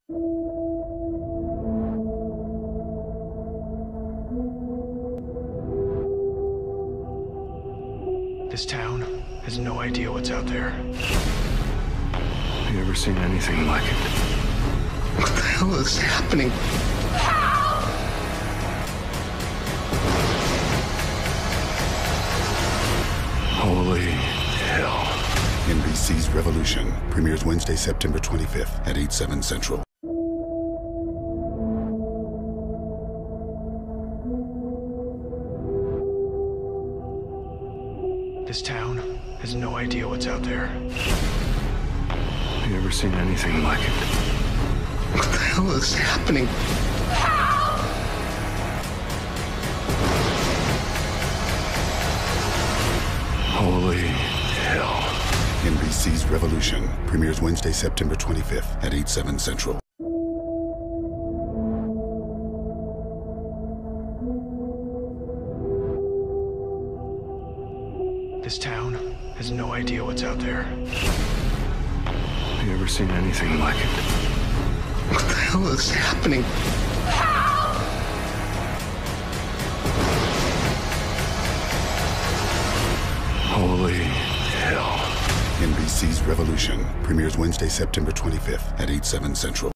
This town has no idea what's out there. Have you ever seen anything like it? What the hell is happening? Holy hell. NBC's Revolution premieres Wednesday, September 25th at 8/7 Central. This town has no idea what's out there. Have you ever seen anything like it? What the hell is happening? Holy hell. NBC's Revolution premieres Wednesday, September 25th at 8/7 Central. This town has no idea what's out there. Have you ever seen anything like it? What the hell is happening? Holy hell. NBC's Revolution premieres Wednesday, September 25th at 8/7 Central.